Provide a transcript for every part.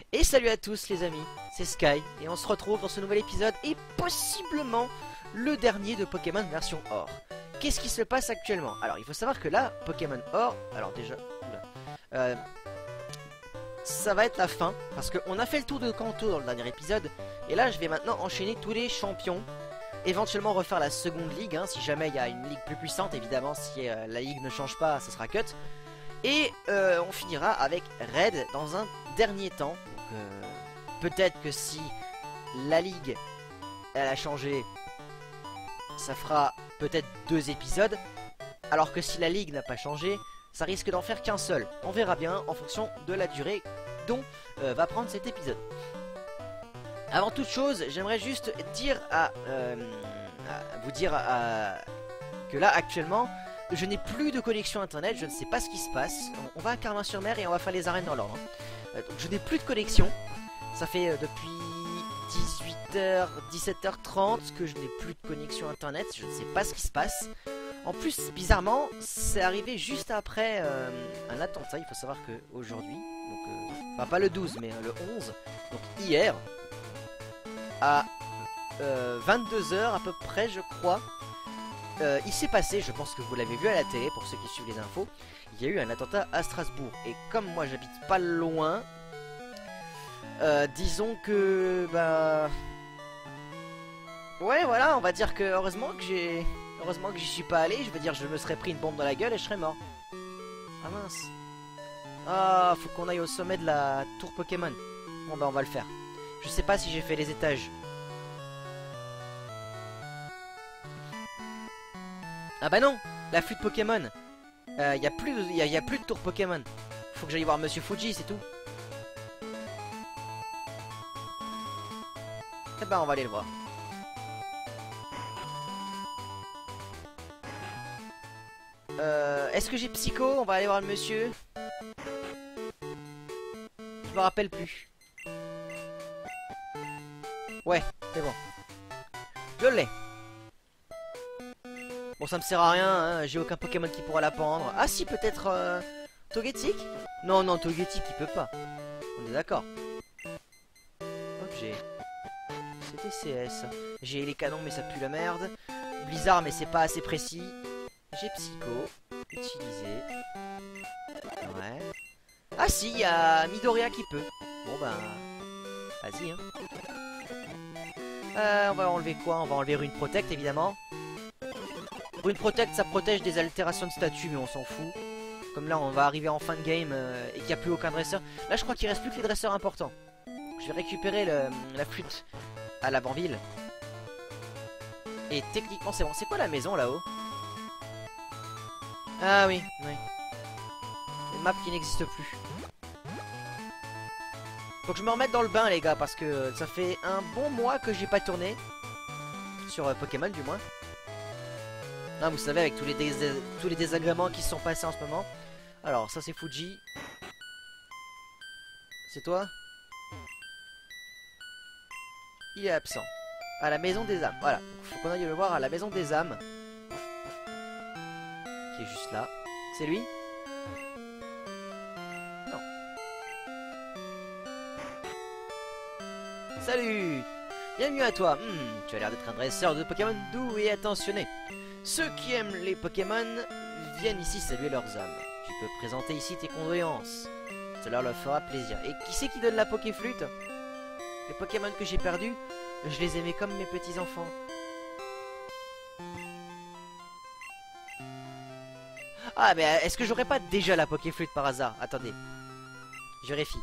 Et salut à tous les amis, c'est Sky et on se retrouve dans ce nouvel épisode et possiblement le dernier de Pokémon version Or. Qu'est-ce qui se passe actuellement? Alors il faut savoir que là, Pokémon Or, alors déjà, ça va être la fin parce qu'on a fait le tour de Kanto dans le dernier épisode. Et là je vais maintenant enchaîner tous les champions, éventuellement refaire la seconde ligue, hein, si jamais il y a une ligue plus puissante. Évidemment si la ligue ne change pas, ça sera cut. Et on finira avec Red dans un dernier temps. Donc peut-être que si la ligue elle a changé, ça fera peut-être 2 épisodes. Alors que si la ligue n'a pas changé, ça risque d'en faire qu'un seul. On verra bien en fonction de la durée dont va prendre cet épisode. Avant toute chose, j'aimerais juste dire que là actuellement je n'ai plus de connexion internet, je ne sais pas ce qui se passe. On va à Carmin-sur-Mer et on va faire les arènes dans l'ordre. Donc je n'ai plus de connexion. Ça fait depuis 18h, 17h30 que je n'ai plus de connexion internet. Je ne sais pas ce qui se passe. En plus, bizarrement, c'est arrivé juste après un attentat. Il faut savoir qu'aujourd'hui, enfin pas le 12 mais le 11, donc hier, à 22h à peu près je crois, il s'est passé, je pense que vous l'avez vu à la télé pour ceux qui suivent les infos, il y a eu un attentat à Strasbourg. Et comme moi j'habite pas loin, disons que bah ouais voilà, on va dire que heureusement que j'y suis pas allé. Je veux dire, je me serais pris une bombe dans la gueule et je serais mort. Ah mince. Ah, faut qu'on aille au sommet de la tour Pokémon. Bon bah on va le faire. Je sais pas si j'ai fait les étages. Ah bah non, la flûte Pokémon. Y a plus de tour Pokémon. Faut que j'aille voir Monsieur Fuji, c'est tout. Eh bah on va aller le voir. Est-ce que j'ai Psycho? On va aller voir le monsieur. Je me rappelle plus. Ouais, c'est bon. Je l'ai. Bon, ça me sert à rien, hein. J'ai aucun Pokémon qui pourra la pendre. Ah si, peut-être Togetic? Non, non, Togetic il peut pas. On est d'accord. Objet. C'était CS. J'ai les canons mais ça pue la merde. Blizzard mais c'est pas assez précis. J'ai Psycho. Utilisé. Ouais. Ah si, il y a Midoriya qui peut. Bon bah... vas-y hein. On va enlever quoi? On va enlever Rune Protect évidemment. Rune Protect ça protège des altérations de statut mais on s'en fout. Comme là on va arriver en fin de game et qu'il n'y a plus aucun dresseur. Là je crois qu'il reste plus que les dresseurs importants. Je vais récupérer la flûte à l'avant-ville. Et techniquement c'est bon. C'est quoi la maison là-haut? Ah oui, oui. Une map qui n'existe plus. Faut que je me remette dans le bain les gars, parce que ça fait un bon mois que j'ai pas tourné. Sur Pokémon du moins. Ah, vous savez, avec tous les désagréments qui se sont passés en ce moment. Alors ça c'est Fuji. C'est toi? Il est absent. À la maison des âmes, voilà. Faut qu'on aille le voir à la maison des âmes. Qui est juste là. C'est lui? Non. Salut! Bienvenue à toi. Tu as l'air d'être un dresseur de Pokémon doux et attentionné. Ceux qui aiment les Pokémon viennent ici saluer leurs âmes. Tu peux présenter ici tes condoléances. Cela leur fera plaisir. Et qui c'est qui donne la Pokéflûte? Les Pokémon que j'ai perdus, je les aimais comme mes petits enfants. Ah mais est-ce que j'aurais pas déjà la Pokéflûte par hasard? Attendez. Je vérifie.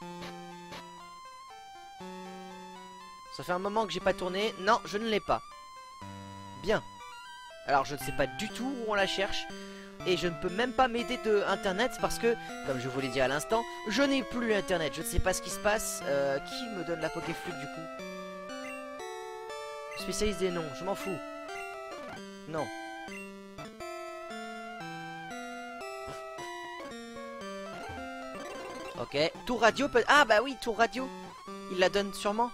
Ça fait un moment que j'ai pas tourné. Non, je ne l'ai pas. Bien. Alors je ne sais pas du tout où on la cherche. Et je ne peux même pas m'aider de internet parce que, comme je vous l'ai dit à l'instant, je n'ai plus internet. Je ne sais pas ce qui se passe. Qui me donne la Pokéflûte du coup? Spécialisé non, je m'en fous. Non. Ok, tour radio peut... Ah bah oui, tour radio. Il la donne sûrement.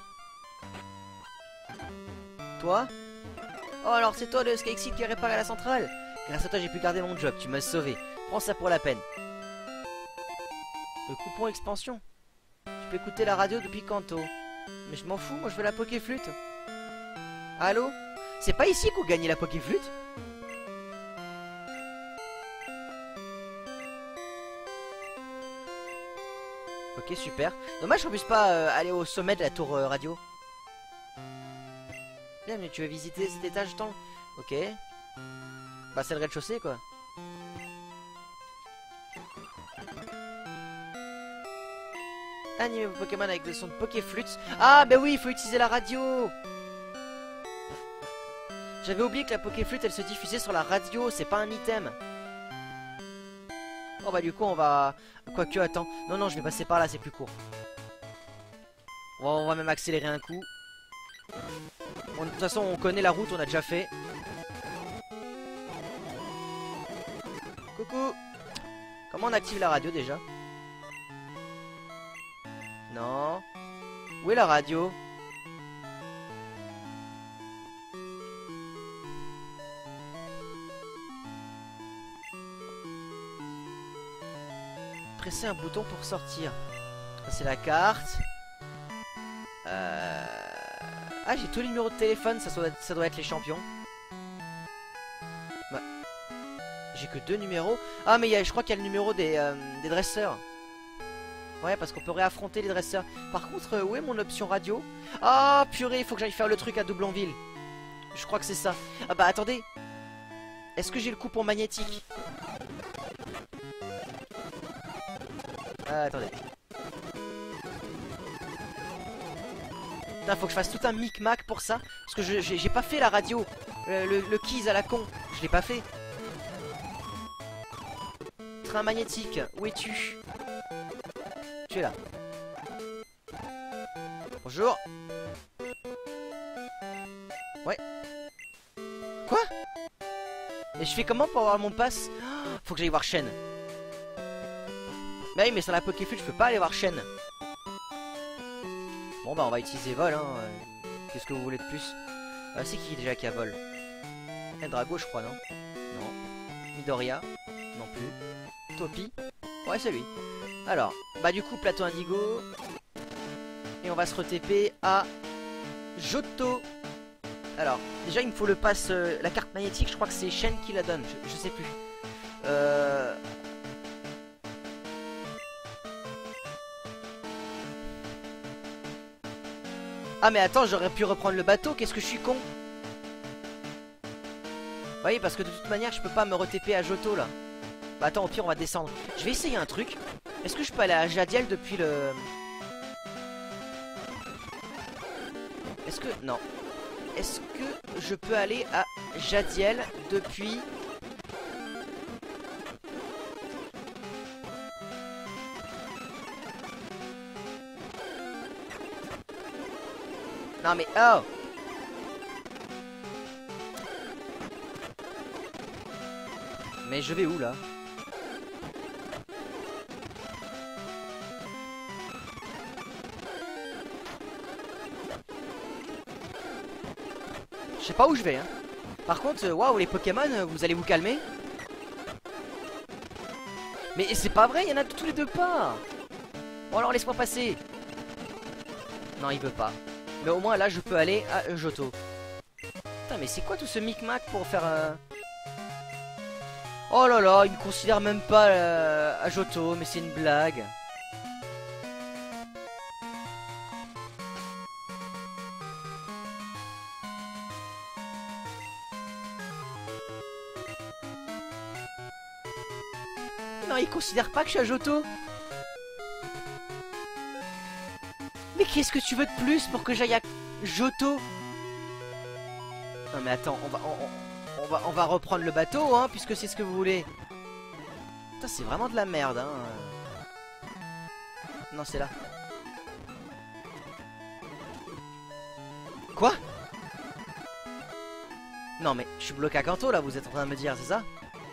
Toi? Oh alors c'est toi le Skykseed qui a réparé la centrale. Grâce à toi j'ai pu garder mon job, tu m'as sauvé. Prends ça pour la peine. Le coupon expansion. Tu peux écouter la radio depuis Kanto. Mais je m'en fous, moi je veux la Pokéflûte. Allô? C'est pas ici qu'on gagnait la Pokéflûte? Ok, super. Dommage qu'on puisse pas aller au sommet de la tour radio. Bien, mais tu veux visiter cet étage dans... Ok. Bah c'est le rez-de-chaussée quoi. Animer vos Pokémon avec le son de Pokéflûte. Ah bah oui, il faut utiliser la radio. J'avais oublié que la Pokéflûte elle se diffusait sur la radio, c'est pas un item. Oh bah du coup on va... Quoique attends, non non je vais passer par là, c'est plus court. On va même accélérer un coup. Bon, de toute façon on connaît la route, on a déjà fait. Coucou. Comment on active la radio déjà? Non. Où est la radio? Pressez un bouton pour sortir. C'est la carte. Ah, j'ai tous les numéros de téléphone, ça doit être les champions. Bah, j'ai que 2 numéros. Ah, mais je crois qu'il y a le numéro des dresseurs. Ouais, parce qu'on peut réaffronter les dresseurs. Par contre, où est mon option radio? Ah, purée, il faut que j'aille faire le truc à Doublonville. Je crois que c'est ça. Ah bah, attendez. Est-ce que j'ai le coupon magnétique? Ah, attendez. Putain, faut que je fasse tout un micmac pour ça. Parce que j'ai pas fait la radio. Le keys à la con. Je l'ai pas fait. Train magnétique. Où es-tu? Tu es là. Bonjour. Ouais. Quoi? Et je fais comment pour avoir mon pass? Faut que j'aille voir Shen. Bah oui, mais sur la Pokéflûte, je peux pas aller voir Shen. Bon bah on va utiliser vol hein. Qu'est-ce que vous voulez de plus? C'est qui déjà qui a vol? Drago je crois non? Non. Midoriya? Non plus. Topi? Ouais c'est lui. Alors, bah du coup plateau indigo. Et on va se re-TP à Johto. Alors, déjà il me faut le pass, la carte magnétique, je crois que c'est Shen qui la donne, je sais plus. Ah mais attends, j'aurais pu reprendre le bateau, qu'est-ce que je suis con. Oui, parce que de toute manière, je peux pas me re-TP à Johto là. Bah attends, au pire, on va descendre. Je vais essayer un truc. Est-ce que je peux aller à Jadiel depuis le... Est-ce que... Non. Est-ce que je peux aller à Jadiel depuis... Non mais... Oh! Mais je vais où là? Je sais pas où je vais hein. Par contre, waouh les Pokémon, vous allez vous calmer? Mais c'est pas vrai, il y en a de tous les deux pas. Bon alors laisse-moi passer. Non il veut pas. Mais au moins là je peux aller à Johto. Putain mais c'est quoi tout ce micmac pour faire... Oh là là, il me considère même pas à Johto, mais c'est une blague. Non, il considère pas que je suis à Johto. Mais qu'est-ce que tu veux de plus pour que j'aille à Johto? Non mais attends, on va reprendre le bateau, hein, puisque c'est ce que vous voulez. Putain, c'est vraiment de la merde, hein. Non, c'est là. Quoi? Non, mais je suis bloqué à Kanto, là, vous êtes en train de me dire, c'est ça?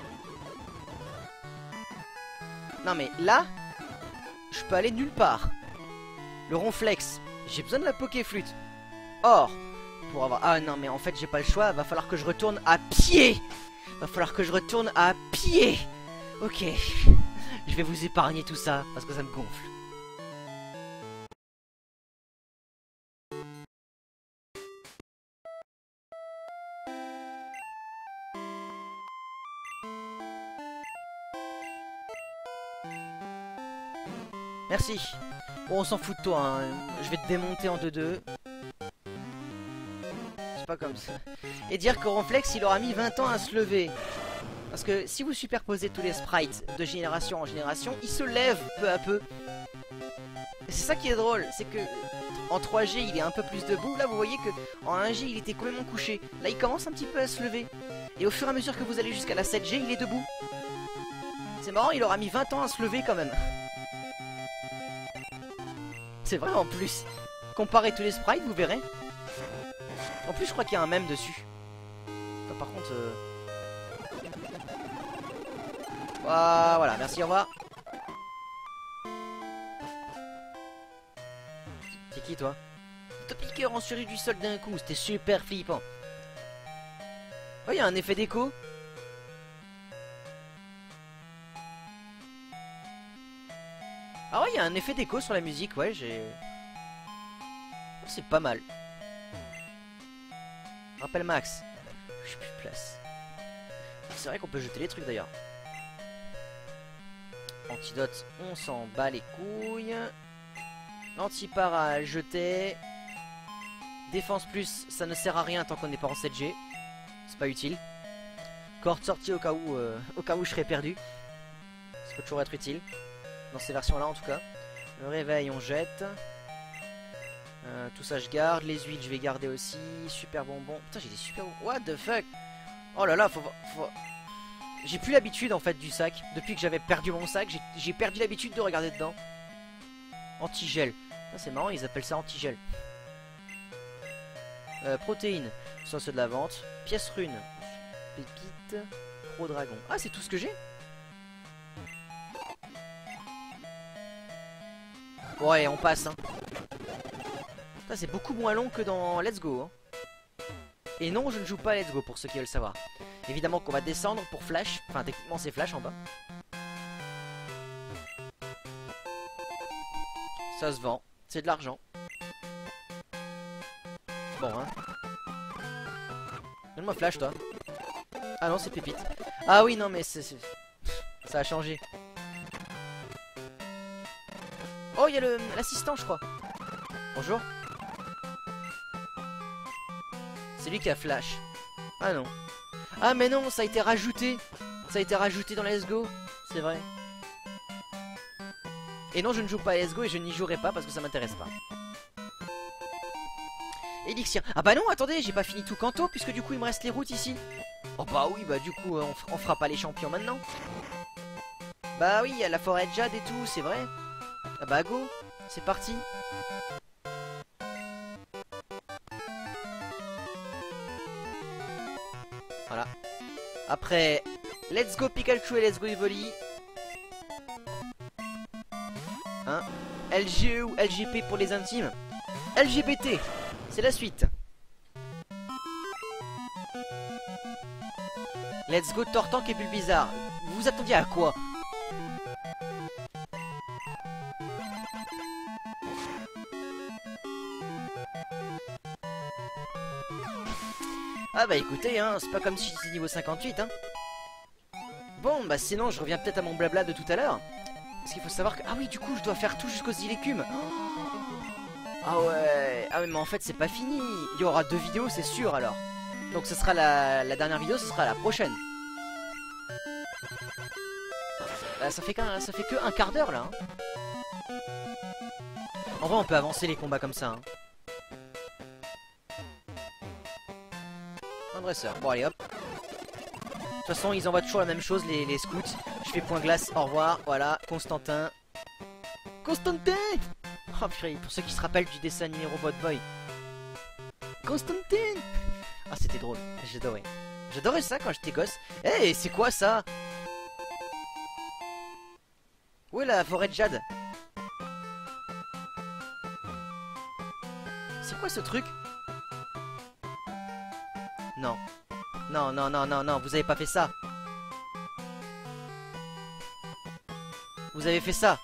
Non, mais là, je peux aller nulle part. Le ronflex, j'ai besoin de la Pokéflûte. Or... Pour avoir... Ah non mais en fait j'ai pas le choix. Va falloir que je retourne à pied. Va falloir que je retourne à pied. Ok. Je vais vous épargner tout ça parce que ça me gonfle. Merci. Bon, on s'en fout de toi, hein. Je vais te démonter en 2-2. C'est pas comme ça. Et dire que Ronflex, il aura mis 20 ans à se lever. Parce que si vous superposez tous les sprites de génération en génération, ils se lèvent peu à peu. Et c'est ça qui est drôle, c'est que en 3G il est un peu plus debout. Là vous voyez que en 1G il était complètement couché. Là il commence un petit peu à se lever. Et au fur et à mesure que vous allez jusqu'à la 7G, il est debout. C'est marrant, il aura mis 20 ans à se lever quand même. C'est vrai en plus. Comparez tous les sprites, vous verrez. En plus je crois qu'il y a un mème dessus. Enfin, par contre... Voilà, merci, au revoir. C'est qui toi? T'as piqué en survie du sol d'un coup, c'était super flippant. Oh, il y a un effet d'écho. Ah ouais, il y a un effet d'écho sur la musique, ouais, j'ai... Oh, c'est pas mal. Rappel max. J'ai plus de place. C'est vrai qu'on peut jeter les trucs d'ailleurs. Antidote, on s'en bat les couilles. Antipara à jeter. Défense plus, ça ne sert à rien tant qu'on n'est pas en 7G. C'est pas utile. Corde sortie au cas où je serais perdu. Ça peut toujours être utile. Dans ces versions là en tout cas. Le réveil on jette. Tout ça je garde. Les huiles je vais garder aussi. Super bonbons. Putain j'ai des super bonbons. What the fuck. Oh là là faut... J'ai plus l'habitude en fait du sac. Depuis que j'avais perdu mon sac, j'ai perdu l'habitude de regarder dedans. Antigel. C'est marrant, ils appellent ça antigel. Protéines. Ça c'est de la vente. Pièce rune. Pépite. Pro dragon. Ah c'est tout ce que j'ai. Ouais on passe hein. Ça c'est beaucoup moins long que dans Let's Go hein. Et non je ne joue pas à Let's Go pour ceux qui veulent savoir. Évidemment qu'on va descendre pour Flash. Enfin techniquement c'est Flash en bas. Ça se vend. C'est de l'argent. Bon hein. Donne-moi Flash toi. Ah non c'est Pépite. Ah oui non mais c'est... Ça a changé. Oh il y a l'assistant je crois. Bonjour. C'est lui qui a Flash. Ah non. Ah mais non, ça a été rajouté. Ça a été rajouté dans Let's Go. C'est vrai. Et non, je ne joue pas à Let's Go et je n'y jouerai pas parce que ça m'intéresse pas. Elixir. Ah bah non, attendez, j'ai pas fini tout Kanto puisque du coup il me reste les routes ici. Oh bah oui, bah du coup on fera pas les champions maintenant. Bah oui, il y a la forêt de Jade et tout, c'est vrai. Ah bah go, c'est parti. Voilà. Après, let's go Pikachu et let's go Evoli. Hein? LGE ou LGP pour les intimes. LGBT, c'est la suite. Let's go Tortank et Bulbizarre. Vous vous attendiez à quoi? Ah bah écoutez, hein, c'est pas comme si c'était niveau 58, hein. Bon, bah sinon je reviens peut-être à mon blabla de tout à l'heure. Parce qu'il faut savoir que... Ah oui, du coup, je dois faire tout jusqu'aux îles écumes. Ah ouais. Ah ouais, mais en fait, c'est pas fini. Il y aura 2 vidéos, c'est sûr, alors. Donc ce sera la dernière vidéo, ce sera la prochaine. Ça fait que un quart d'heure, là. Hein. En vrai, on peut avancer les combats comme ça, hein. Un dresseur. Bon, allez, hop. De toute façon, ils envoient toujours la même chose, les scouts. Je fais point glace, au revoir. Voilà, Constantin. Constantin! Oh purée, pour ceux qui se rappellent du dessin animé Robot Boy. Constantin! Ah, c'était drôle, j'adorais. J'adorais ça quand j'étais gosse. Eh, hey, c'est quoi ça? Où est la forêt de Jade? C'est quoi ce truc? Non. Non, non, non, non, non, vous avez pas fait ça. Vous avez fait ça.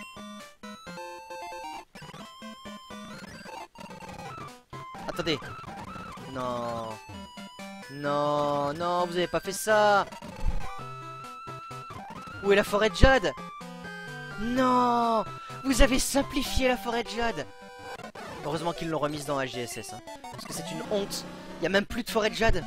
Attendez. Non. Non, non, vous avez pas fait ça. Où est la forêt de Jade? Non. Vous avez simplifié la forêt de jade. Heureusement qu'ils l'ont remise dans HDSS, hein, parce que c'est une honte. Il y a même plus de forêt de jade.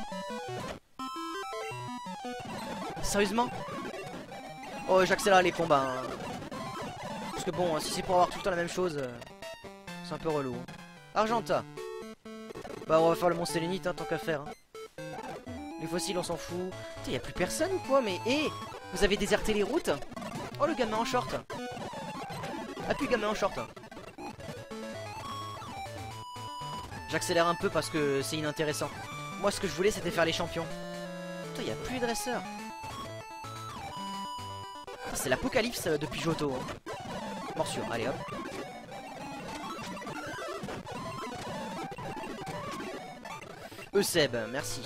Sérieusement? Oh, j'accélère les combats. Hein. Parce que bon, si c'est pour avoir tout le temps la même chose, c'est un peu relou. Hein. Argenta. Bah, on va faire le mont Sélénite, hein, tant qu'à faire. Hein. Les fossiles, on s'en fout. Putain, y a plus personne ou quoi? Mais hé, vous avez déserté les routes? Oh, le gamin en short. Ah, puis le gamin en short. J'accélère un peu parce que c'est inintéressant. Moi, ce que je voulais, c'était faire les champions. Putain, y a plus de dresseurs. C'est l'apocalypse depuis Johto. Hein. Morsure, allez hop. Euseb, merci.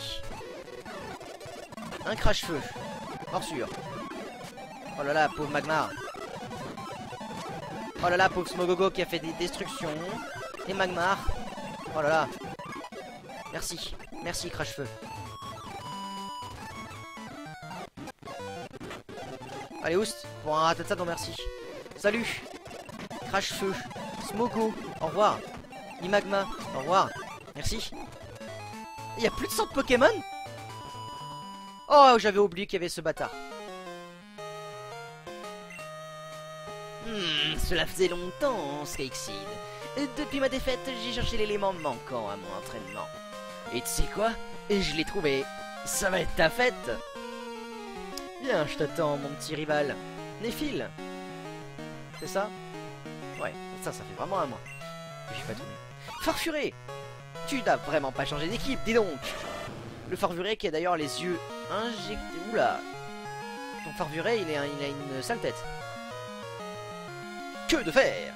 Un crash-feu. Morsure. Oh là là, pauvre Magmar. Oh là là, pauvre Smogogo qui a fait des destructions. Et Magmar. Oh là là. Merci. Merci, crash-feu. Allez, Oust, pour un ratatata, non merci. Salut. Crash-feu. Smogo, au revoir. Imagma, au revoir. Merci. Il y a plus de centre Pokémon? Oh, j'avais oublié qu'il y avait ce bâtard. Cela faisait longtemps, Skykseed. Depuis ma défaite, j'ai cherché l'élément manquant à mon entraînement. Et tu sais quoi? Je l'ai trouvé. Ça va être ta fête. Viens, je t'attends, mon petit rival. Néphil. C'est ça? Ouais, ça fait vraiment à moi. J'ai pas trouvé. Farfuré. Tu n'as vraiment pas changé d'équipe, dis donc. Le Farfuré qui a d'ailleurs les yeux injectés. Oula. Ton Farfuré, il a une sale tête. Que de faire?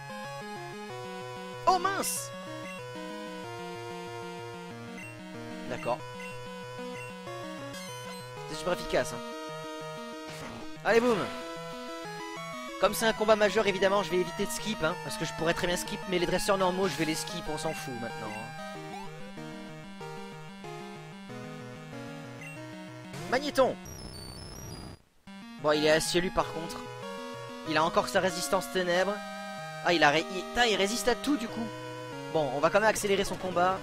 Oh mince. D'accord. C'est super efficace, hein. Allez, boum. Comme c'est un combat majeur, évidemment, je vais éviter de skip, hein, parce que je pourrais très bien skip, mais les dresseurs normaux, je vais les skip, on s'en fout maintenant. Hein. Magnéton. Bon, il est assez lui par contre. Il a encore sa résistance ténèbres. Ah, il résiste à tout du coup. Bon, on va quand même accélérer son combat.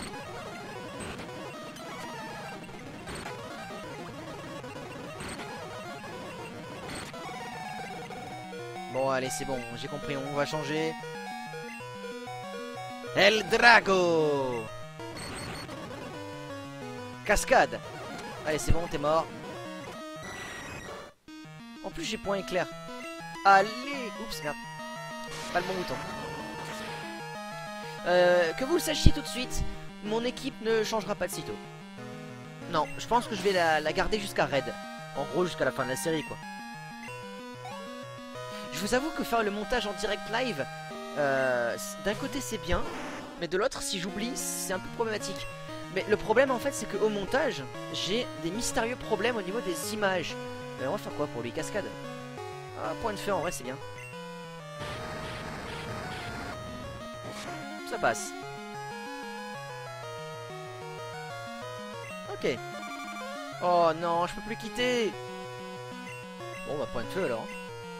Bon, allez, c'est bon, j'ai compris, on va changer. El Drago. Cascade. Allez, c'est bon, t'es mort. En plus, j'ai point éclair. Allez. Oups, merde. Pas le bon bouton. Que vous le sachiez tout de suite, mon équipe ne changera pas de sitôt. Non, je pense que je vais la garder jusqu'à Red. En gros, jusqu'à la fin de la série, quoi. Je vous avoue que faire le montage en direct live, d'un côté c'est bien, mais de l'autre, si j'oublie, c'est un peu problématique. Mais le problème en fait, c'est qu'au montage, j'ai des mystérieux problèmes au niveau des images. On va faire quoi pour lui? Cascade? Ah, point de feu en vrai, c'est bien. Ça passe. Ok. Oh non, je peux plus quitter. Bon, bah point de feu alors.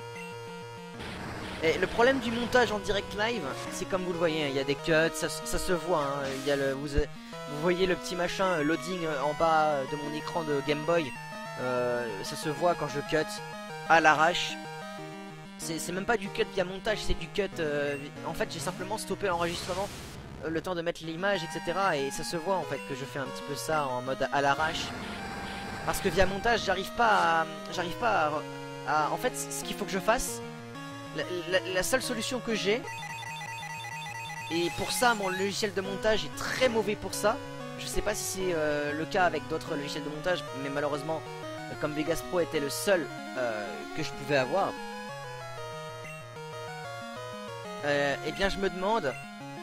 Et le problème du montage en direct live, c'est comme vous le voyez, il y a des cuts, ça se voit. Hein, il y a vous voyez le petit machin loading en bas de mon écran de Game Boy. Ça se voit quand je cut à l'arrache. C'est même pas du cut via montage, c'est du cut. En fait, j'ai simplement stoppé l'enregistrement, le temps de mettre l'image, etc. Et ça se voit en fait que je fais un petit peu ça en mode à l'arrache. Parce que via montage, j'arrive pas à. En fait, ce qu'il faut que je fasse. La seule solution que j'ai, et pour ça mon logiciel de montage est très mauvais pour ça. Je sais pas si c'est le cas avec d'autres logiciels de montage, mais malheureusement comme Vegas Pro était le seul que je pouvais avoir, et bien je me demande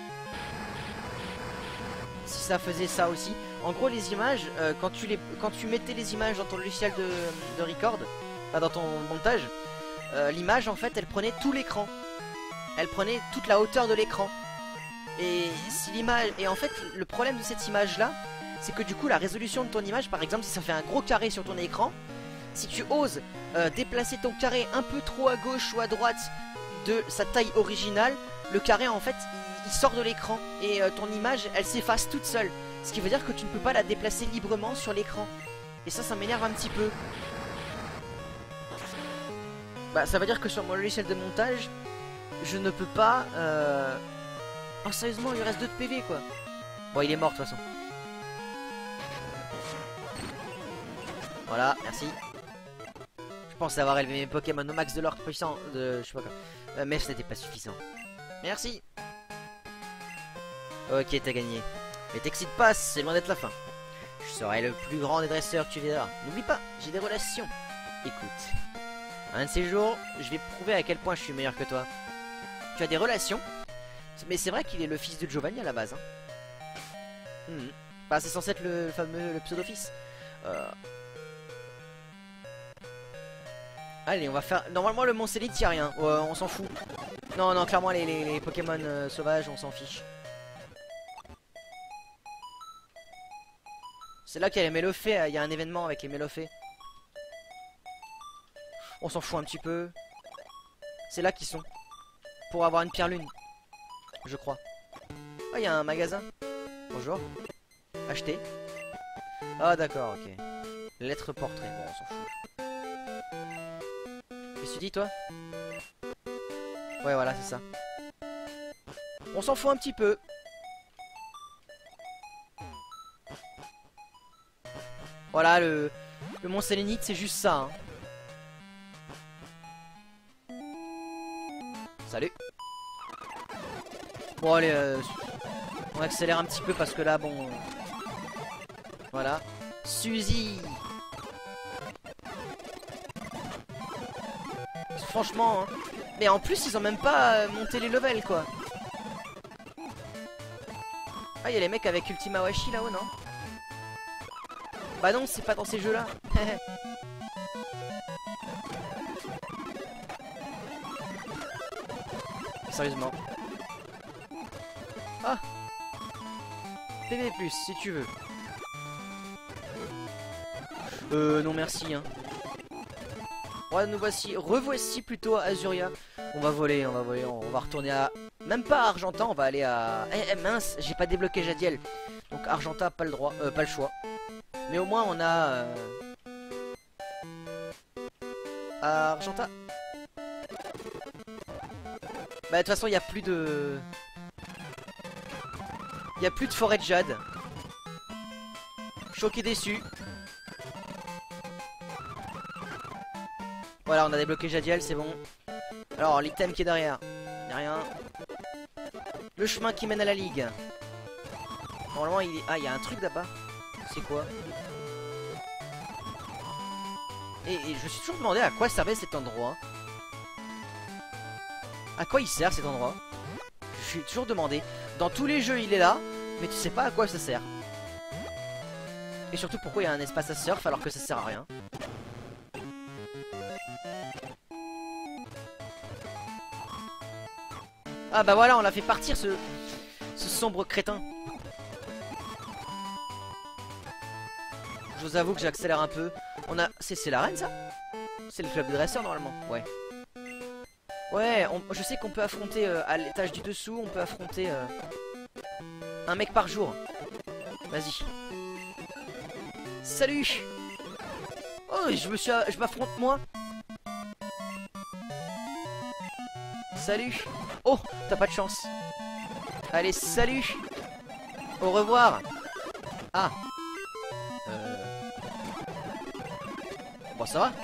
si ça faisait ça aussi. En gros les images, quand tu mettais les images dans ton logiciel de record, enfin dans ton montage, l'image en fait elle prenait tout l'écran. Elle prenait toute la hauteur de l'écran. Et si l'image. Et en fait le problème de cette image là, c'est que du coup la résolution de ton image, par exemple si ça fait un gros carré sur ton écran, si tu oses déplacer ton carré un peu trop à gauche ou à droite de sa taille originale, le carré en fait il sort de l'écran et ton image elle s'efface toute seule. Ce qui veut dire que tu ne peux pas la déplacer librement sur l'écran. Et ça m'énerve un petit peu. Bah ça veut dire que sur mon logiciel de montage, je ne peux pas... Oh sérieusement il lui reste 2 de PV quoi. Bon il est mort de toute façon. Voilà, merci. Je pensais avoir élevé mes Pokémon au max de leur puissance de... je sais pas quoi. Mais ce n'était pas suffisant. Merci. Ok t'as gagné. Mais t'excite pas, c'est loin d'être la fin. Je serai le plus grand des dresseurs que tu verras. N'oublie pas, j'ai des relations. Écoute, un de ces jours, je vais prouver à quel point je suis meilleur que toi. Tu as des relations? Mais c'est vrai qu'il est le fils de Giovanni à la base. Hein. Bah c'est censé être le fameux pseudo-fils. Allez, on va faire... Normalement le Mont-Célite, y'a rien. On s'en fout. Non, non, clairement les Pokémon sauvages, on s'en fiche. C'est là qu'il y a les Mélophées, il y a un événement avec les Mélophées. On s'en fout un petit peu. C'est là qu'ils sont. Pour avoir une pierre lune. Je crois. Ah, il y a un magasin. Bonjour. Acheter. Ah, d'accord, ok. Lettre portrait, bon, on s'en fout. Qu'est-ce que tu dis, toi? Ouais, voilà, c'est ça. On s'en fout un petit peu. Voilà, le Mont Sélénite, c'est juste ça. Hein. Salut. Bon, allez, on accélère un petit peu parce que là, bon... Voilà. Suzy. Franchement, hein. Mais en plus, ils ont même pas monté les levels, quoi. Ah, il y a les mecs avec Ultima Washi là-haut, non? Bah non, c'est pas dans ces jeux-là. Sérieusement. Ah, PV+, si tu veux. Non merci, hein. Ouais, nous voici, revoici plutôt à Azuria. On va voler, on va retourner à... Même pas à Argenta, on va aller à... Eh mince, j'ai pas débloqué Jadiel. Donc Argenta, pas le droit, pas le choix. Mais au moins on a... Argenta. Bah de toute façon il y a plus de... Il y a plus de forêt de jade. Choqué déçu. Voilà, on a débloqué Jadiel, c'est bon. Alors, l'item qui est derrière. Y'a rien. Le chemin qui mène à la ligue. Normalement, il est... Ah, il y a un truc là-bas. C'est quoi? Et je me suis toujours demandé à quoi servait cet endroit. À quoi il sert cet endroit? Je suis toujours demandé. Dans tous les jeux, il est là, mais tu sais pas à quoi ça sert. Et surtout, pourquoi il y a un espace à surf alors que ça sert à rien. Ah bah voilà, on l'a fait partir ce sombre crétin. Je vous avoue que j'accélère un peu. On a... C'est l'arène ça? C'est le club de dresseurs normalement. Ouais. Ouais, je sais qu'on peut affronter à l'étage du dessous, on peut affronter un mec par jour. Vas-y. Salut. Oh, je m'affronte moi. Salut. Oh, t'as pas de chance. Allez, salut. Au revoir. Ah. Bon, ça va.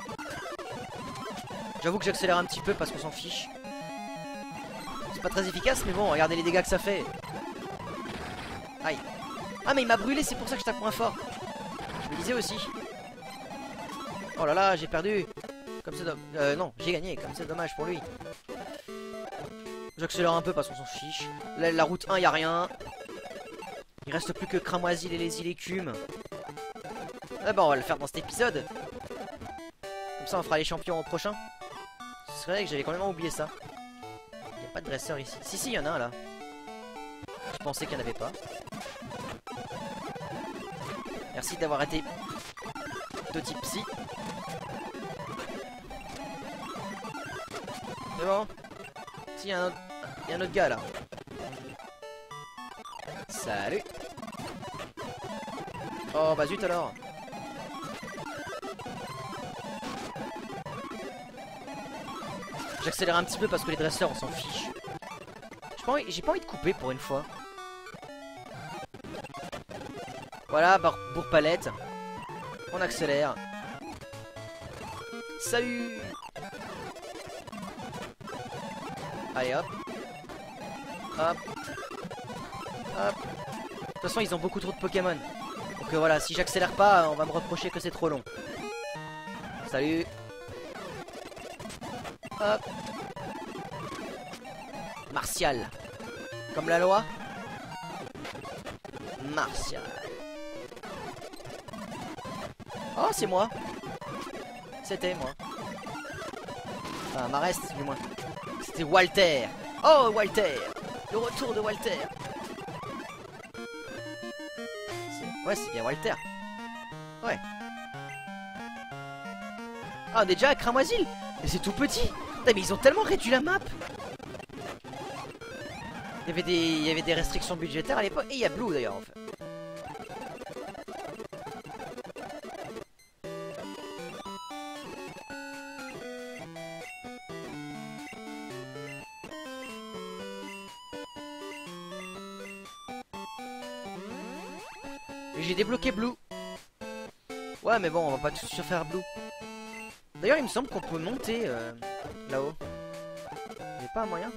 J'avoue que j'accélère un petit peu parce qu'on s'en fiche. C'est pas très efficace, mais bon, regardez les dégâts que ça fait. Aïe. Ah, mais il m'a brûlé, c'est pour ça que je tape moins fort. Je me disais aussi. Oh là là, j'ai perdu. Comme c'est dommage. Non, j'ai gagné, comme c'est dommage pour lui. J'accélère un peu parce qu'on s'en fiche. Là, la route 1, y a rien. Il reste plus que Cramoisil et les îles écumes. Ah bah on va le faire dans cet épisode. Comme ça on fera les champions au prochain. C'est vrai que j'avais complètement oublié ça. Il n'y a pas de dresseur ici. Si, il y en a un là. Je pensais qu'il n'y en avait pas. Merci d'avoir été de type psy. C'est bon. Si, y a un autre gars là. Salut. Oh bah zut alors. J'accélère un petit peu parce que les dresseurs on s'en fiche. J'ai pas envie de couper pour une fois. Voilà, bourre palette. On accélère. Salut. Allez hop. Hop. Hop. De toute façon ils ont beaucoup trop de Pokémon. Donc voilà, si j'accélère pas, on va me reprocher que c'est trop long. Salut. Hop. Martial. Comme la loi. Martial. Oh, c'est moi. C'était moi. Enfin, Marest, du moins. C'était Walter. Oh, Walter. Le retour de Walter. Ouais, c'est bien Walter. Ouais. Ah, on est déjà à Cramoisil. Mais c'est tout petit. Putain, mais ils ont tellement réduit la map. Il y avait des restrictions budgétaires à l'époque. Et il y a Blue d'ailleurs en fait. Et j'ai débloqué Blue. Ouais mais bon on va pas tout sur faire Blue. D'ailleurs il me semble qu'on peut monter là-haut. Il n'y a pas un moyen?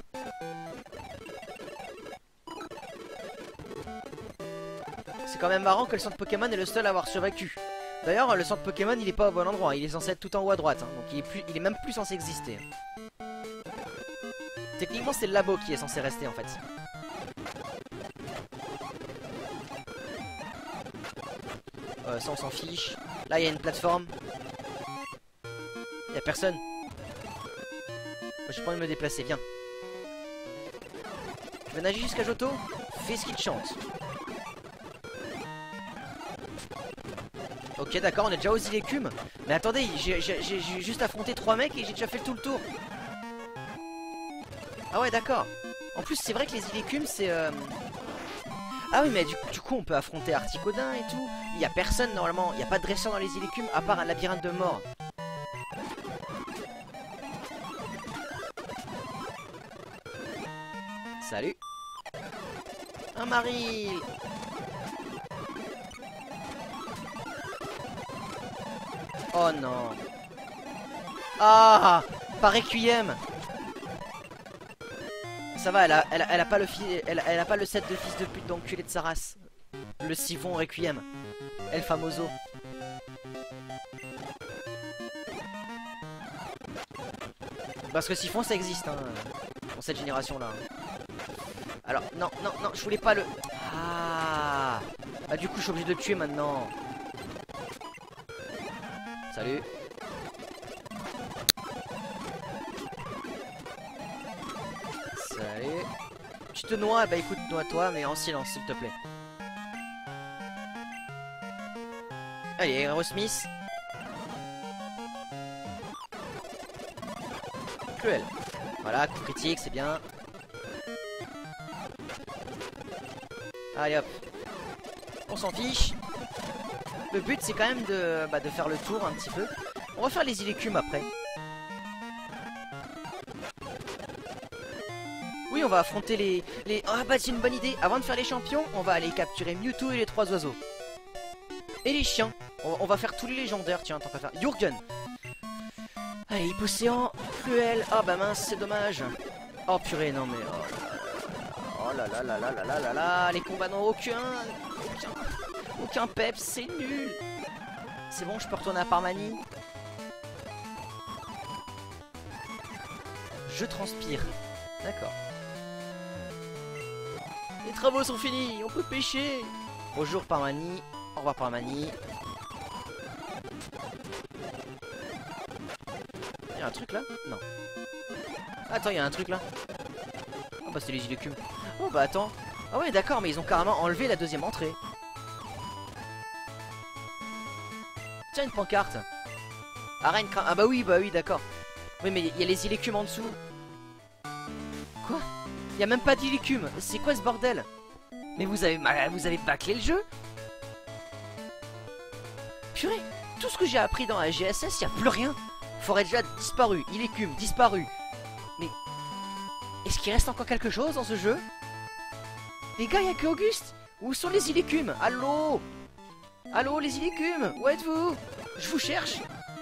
C'est quand même marrant que le centre Pokémon est le seul à avoir survécu. D'ailleurs le centre Pokémon il est pas au bon endroit. Il est censé être tout en haut à droite hein. Donc il est même plus censé exister. Techniquement c'est le labo qui est censé rester en fait. Ça on s'en fiche. Là il y a une plateforme. Il y a personne. J'ai pas envie de me déplacer, viens. Tu veux nager jusqu'à Johto? Fais ce qu'il te chante. Ok d'accord, on est déjà aux îles Écumes. Mais attendez, j'ai juste affronté 3 mecs et j'ai déjà fait tout le tour. Ah ouais d'accord. En plus c'est vrai que les îles Écumes c'est... Ah oui mais du coup on peut affronter Articodin et tout. Il y a personne normalement, il n'y a pas de dresseur dans les îles Écumes à part un labyrinthe de mort. Salut. Un mari. Oh non. Ah, par Requiem. Ça va, elle a pas elle a pas le set de fils de pute d'enculé de sa race. Le Siphon Requiem. El Famoso. Parce que Siphon ça existe hein, dans cette génération là. Alors, non, non, non, je voulais pas le... Ah, ah du coup, je suis obligé de le tuer maintenant. Salut. Salut. Tu te noies? Bah écoute, noie-toi, mais en silence, s'il te plaît. Allez, Aerosmith. Cruel. Voilà, coup critique, c'est bien. Allez hop. On s'en fiche. Le but c'est quand même de faire le tour un petit peu. On va faire les îles Écumes après. Oui on va affronter les... Ah bah c'est une bonne idée. Avant de faire les champions, on va aller capturer Mewtwo et les 3 oiseaux. Et les chiens. On va faire tous les légendaires, tiens, tant qu'à faire. Jurgen. Allez, Hypocéan, Cruel. Ah bah mince, c'est dommage. Oh purée, non mais... Oh là là là là là là là là. Les combats n'ont aucun peps, c'est nul. C'est bon, je peux retourner à Parmanie. Je transpire. D'accord. Les travaux sont finis, on peut pêcher. Bonjour Parmanie. Au revoir Parmanie. Il y a un truc là? Non. Attends, il y a un truc là. Oh bah c'est les îles Écumes. Oh bah attends. Ah ouais d'accord, mais ils ont carrément enlevé la deuxième entrée. Tiens une pancarte. Arène. Ah bah oui d'accord. Oui mais il y a les îles Écumes en dessous. Il y a même pas d'illicume. C'est quoi ce bordel? Mais vous avez bâclé le jeu? Purée, tout ce que j'ai appris dans la GSS, il n'y a plus rien. Forêt de jade disparu, illicume disparu. Mais est-ce qu'il reste encore quelque chose dans ce jeu? Les gars, il n'y a que Auguste. Où sont les illicumes? Allô? Allô les illicumes? Où êtes-vous? Je vous cherche.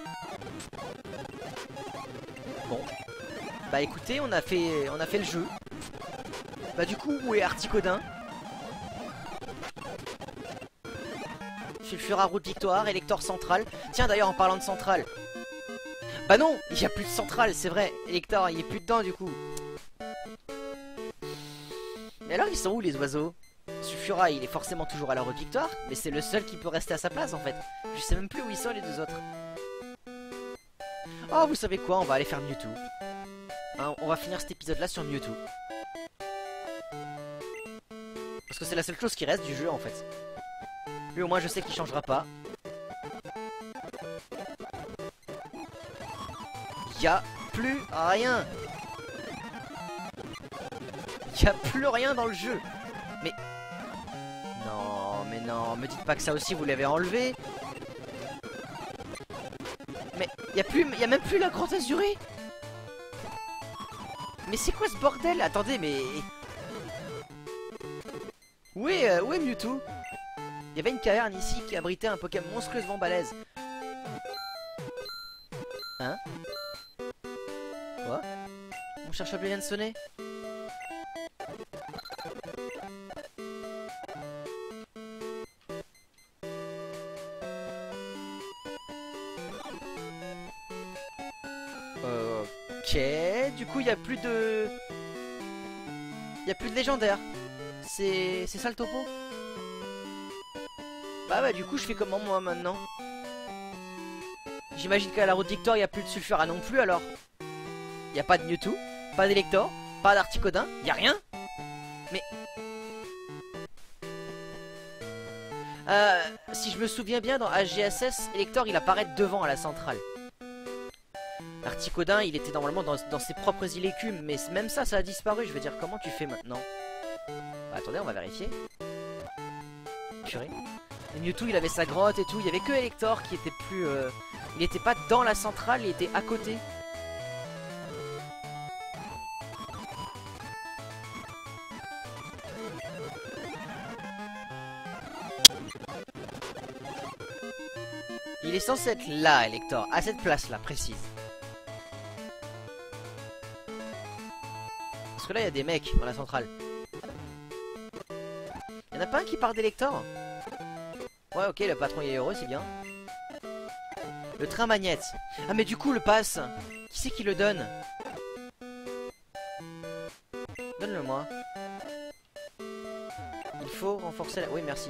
Bon. Bah écoutez, on a fait le jeu. Bah du coup, où est Articodin? Sulfura route victoire, élector central. Tiens d'ailleurs en parlant de centrale. Bah non, il n'y a plus de centrale, c'est vrai. Elector, il est plus dedans du coup. Mais alors ils sont où les oiseaux? Sulfura, il est forcément toujours à la route victoire, mais c'est le seul qui peut rester à sa place en fait. Je sais même plus où ils sont les deux autres. Oh, vous savez quoi? On va aller faire Mewtwo. Hein, on va finir cet épisode là sur Mewtwo. Parce que c'est la seule chose qui reste du jeu en fait. Lui au moins je sais qu'il changera pas. Y'a plus rien. Y'a plus rien dans le jeu. Mais... non, me dites pas que ça aussi vous l'avez enlevé. Mais y'a même plus la grotte azurée. Mais c'est quoi ce bordel? Attendez, mais... Où est Mewtwo? Il y avait une caverne ici qui abritait un Pokémon monstrueusement balèze. Hein? Quoi? Mon cherche-objet vient de sonner? Ok, du coup il n'y a plus de... Il n'y a plus de légendaire. C'est ça le topo? Bah du coup je fais comment moi maintenant? J'imagine qu'à la route victoire il n'y a plus de Sulfura non plus alors. Il n'y a pas de Mewtwo, pas d'Elector, pas d'Articodin, il n'y a rien. Mais... si je me souviens bien dans HGSS, Elector il apparaît devant à la centrale. Articodin il était normalement dans ses propres illécumes, mais même ça a disparu. Je veux dire, comment tu fais maintenant? Bah, attendez, on va vérifier. Purée. Et Mewtwo il avait sa grotte et tout, il y avait que Elector qui était plus... il était pas dans la centrale, il était à côté. Il est censé être là, Elector, à cette place là, précise. Parce que là il y a des mecs dans la centrale. Y'en a pas un qui part d'Elector? Ouais, ok, le patron il est heureux, c'est bien. Le train magnète. Ah mais du coup le pass, qui c'est qui le donne? Donne-le moi. Il faut renforcer la... Oui merci.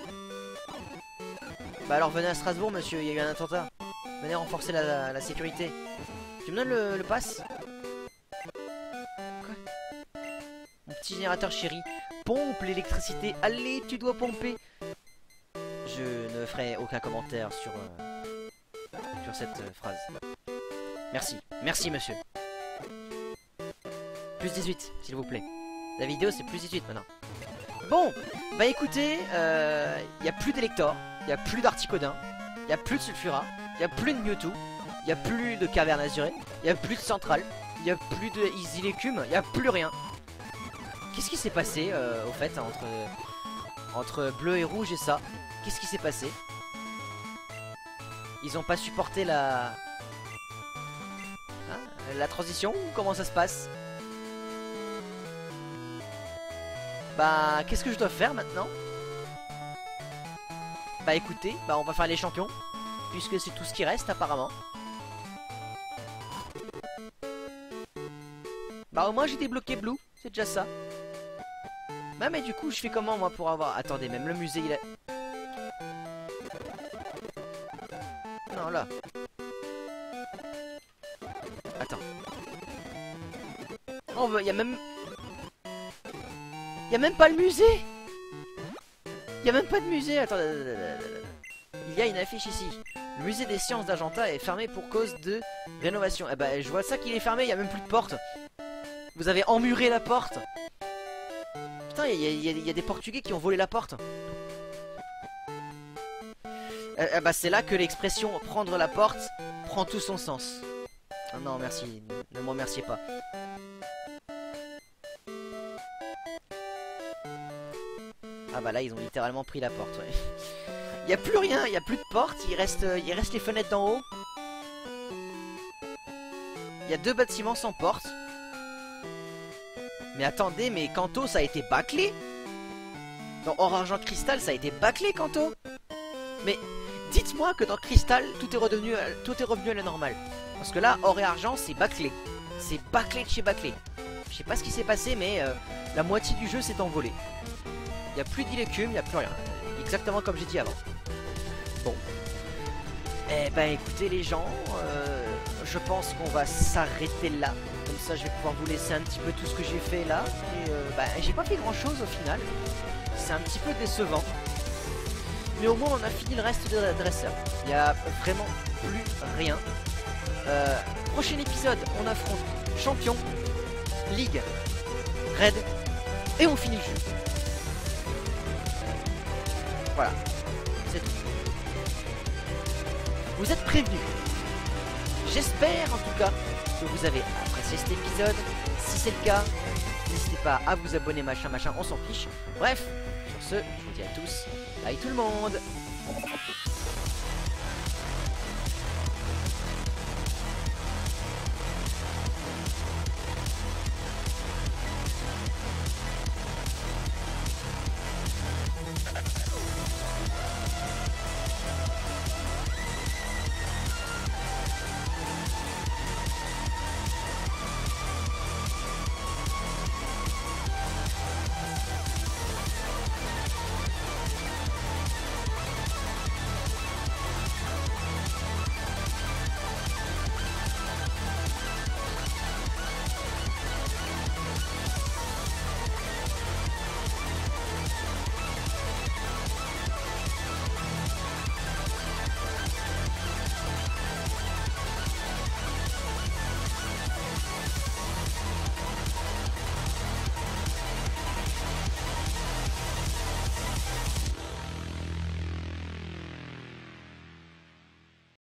Bah alors venez à Strasbourg monsieur, il y a eu un attentat. Venez renforcer la sécurité. Tu me donnes le pass? Quoi? Mon petit générateur chéri. Pompe l'électricité, allez tu dois pomper. Je ne ferai aucun commentaire sur cette phrase. Merci, merci monsieur. Plus 18 s'il vous plaît. La vidéo c'est plus 18 maintenant. Bon, bah écoutez, y a plus d'Elector, y a plus d'Articodin, y a plus de Sulfura, y a plus de Mewtwo, y a plus de Caverne Azurée, y a plus de Centrale, y a plus de Illicume, y a plus rien. Qu'est-ce qui s'est passé au fait entre bleu et rouge et ça? Qu'est-ce qui s'est passé? Ils ont pas supporté la... Hein, la transition ou comment ça se passe? Bah qu'est-ce que je dois faire maintenant? Bah écoutez, bah on va faire les champions, puisque c'est tout ce qui reste apparemment. Bah au moins j'ai débloqué Blue, c'est déjà ça. Bah mais du coup je fais comment moi pour avoir... Attendez, même le musée il a... Non là. Attends. Oh bah y'a même... Y'a même pas le musée. Y'a même pas de musée. Attends. Il y a une affiche ici. Le musée des sciences d'Argenta est fermé pour cause de rénovation. Eh bah je vois ça qu'il est fermé, il y a même plus de porte. Vous avez emmuré la porte. Putain, il y a des Portugais qui ont volé la porte. Bah c'est là que l'expression prendre la porte prend tout son sens. Oh non merci, ne me remerciez pas. Ah bah là ils ont littéralement pris la porte, ouais. Il n'y a plus rien, il n'y a plus de porte, il reste les fenêtres d'en haut. Il y a 2 bâtiments sans porte. Mais attendez, mais Kanto ça a été bâclé. Dans Or Argent Cristal ça a été bâclé Kanto. Mais dites-moi que dans Cristal tout est revenu à la normale. Parce que là Or et Argent c'est bâclé. C'est bâclé de chez bâclé. Je sais pas ce qui s'est passé mais la moitié du jeu s'est envolée. Il n'y a plus d'Ilekum, il n'y a plus rien. Exactement comme j'ai dit avant. Bon. Eh ben écoutez les gens, je pense qu'on va s'arrêter là. Comme ça je vais pouvoir vous laisser un petit peu tout ce que j'ai fait là. Et bah j'ai pas fait grand chose au final. C'est un petit peu décevant. Mais au moins on a fini le reste de la dresseur. Il n'y a vraiment plus rien. Prochain épisode, on affronte Champion, Ligue, Raid. Et on finit le jeu. Voilà, c'est tout. Vous êtes prévenus. J'espère en tout cas que vous avez apprécié cet épisode. Si c'est le cas, n'hésitez pas à vous abonner, machin, on s'en fiche. Bref, sur ce, je vous dis à tous, bye tout le monde.